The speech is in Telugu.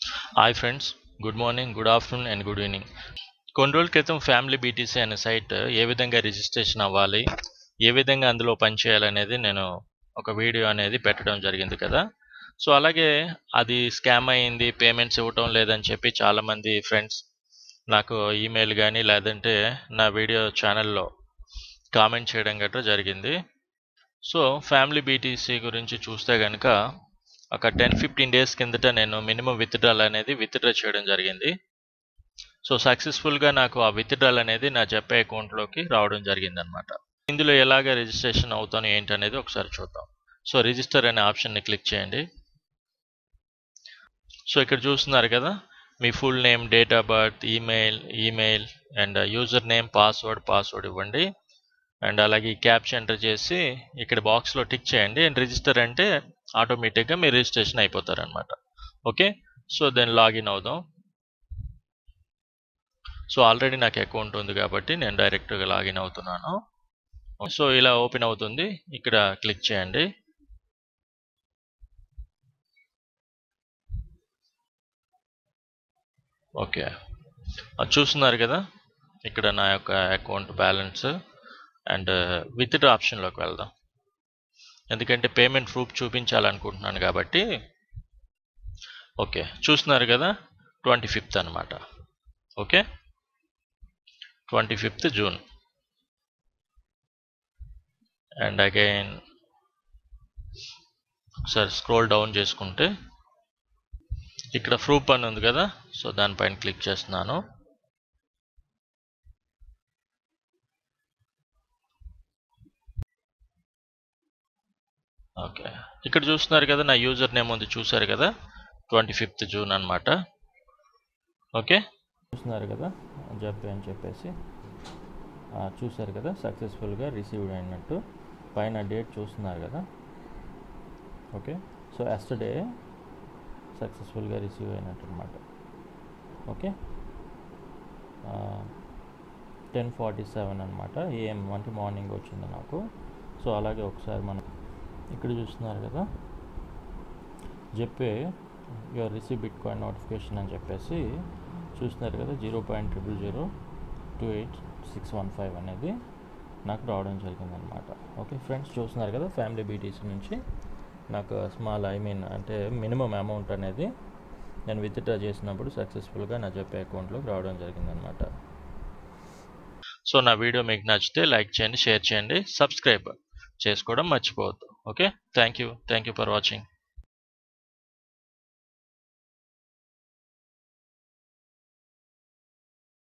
Hi friends, good morning, good afternoon and good evening. కొన్ని రోజుల క్రితం ఫ్యామిలీ బీటీసీ అనే సైట్ ఏ విధంగా రిజిస్ట్రేషన్ అవ్వాలి, ఏ విధంగా అందులో పనిచేయాలనేది నేను ఒక వీడియో అనేది పెట్టడం జరిగింది కదా. సో అలాగే అది స్కామ్ అయింది, పేమెంట్స్ ఇవ్వటం లేదని చెప్పి చాలామంది ఫ్రెండ్స్ నాకు ఈమెయిల్ కానీ లేదంటే నా వీడియో ఛానల్లో కామెంట్ చేయడం గట్రా జరిగింది. సో ఫ్యామిలీ బీటీసీ గురించి చూస్తే కనుక ఒక 10-15 డేస్ కిందట నేను మినిమం విత్డ్రాల్ అనేది విత్డ్రా చేయడం జరిగింది. సో సక్సెస్ఫుల్గా నాకు ఆ విత్డ్రాల్ అనేది నా జెపే అకౌంట్లోకి రావడం జరిగింది అనమాట. ఇందులో ఎలాగ రిజిస్ట్రేషన్ అవుతాను ఏంటనేది ఒకసారి చూద్దాం. సో రిజిస్టర్ అనే ఆప్షన్ని క్లిక్ చేయండి. సో ఇక్కడ చూస్తున్నారు కదా, మీ full name, date of birth, email and user name, password ఇవ్వండి. అండ్ అలాగే ఈ క్యాప్చా ఎంటర్ చేసి ఇక్కడ బాక్స్లో టిక్ చేయండి. అండ్ రిజిస్టర్ అంటే ఆటోమేటిక్గా మీరు రిజిస్ట్రేషన్ అయిపోతారు అనమాట. ఓకే, సో దెన్ లాగిన్ అవుదాం. సో ఆల్రెడీ నాకు అకౌంట్ ఉంది కాబట్టి నేను డైరెక్ట్గా లాగిన్ అవుతున్నాను. సో ఇలా ఓపెన్ అవుతుంది, ఇక్కడ క్లిక్ చేయండి. ఓకే, అది చూస్తున్నారు కదా, ఇక్కడ నా యొక్క అకౌంట్ బ్యాలెన్స్ అండ్ విత్డ్రా ఆప్షన్లోకి వెళ్దాం. ఎందుకంటే పేమెంట్ ప్రూఫ్ చూపించాలనుకుంటున్నాను కాబట్టి. ఓకే, చూస్తున్నారు కదా, 25th అనమాట. Okay, 25th June. And again ఒకసారి స్క్రోల్ డౌన్ చేసుకుంటే ఇక్కడ ప్రూఫ్ అని ఉంది కదా, సో దానిపైన క్లిక్ చేస్తున్నాను. ఓకే, ఇక్కడ చూస్తున్నారు కదా, నా యూజర్ నేమ్ ఉంది, చూసారు కదా, 25th జూన్ అనమాట. ఓకే, చూస్తున్నారు కదా, జెపే అని చెప్పేసి చూసారు కదా, సక్సెస్ఫుల్గా రిసీవ్డ్ అయినట్టు పైన డేట్ చూస్తున్నారు కదా. ఓకే, సో ఎస్టర్డే సక్సెస్ఫుల్గా రిసీవ్ అయినట్టు అనమాట. ఓకే, 10:47 అనమాట AM అంటే మార్నింగ్ వచ్చింది నాకు. సో అలాగే ఒకసారి మనం ఇక్కడ చూస్తున్నారు కదా, జెపే your receive bitcoin notification అని చెప్పేసి చూస్తున్నారు కదా, 0.0028615 అనేది నాకు రావడం జరిగిందనమాట. ఓకే ఫ్రెండ్స్, చూస్తున్నారు కదా, ఫ్యామిలీ బీటీసీ నుంచి నాకు స్మాల్ అంటే మినిమం అమౌంట్ అనేది నేను విత్డ్రా చేసినప్పుడు సక్సెస్ఫుల్గా నా జెపే అకౌంట్లోకి రావడం జరిగిందనమాట. సో నా వీడియో మీకు నచ్చితే లైక్ చేయండి, షేర్ చేయండి, సబ్స్క్రైబ్ చేసుకోవడం మర్చిపోవద్దు. Okay, thank you for watching.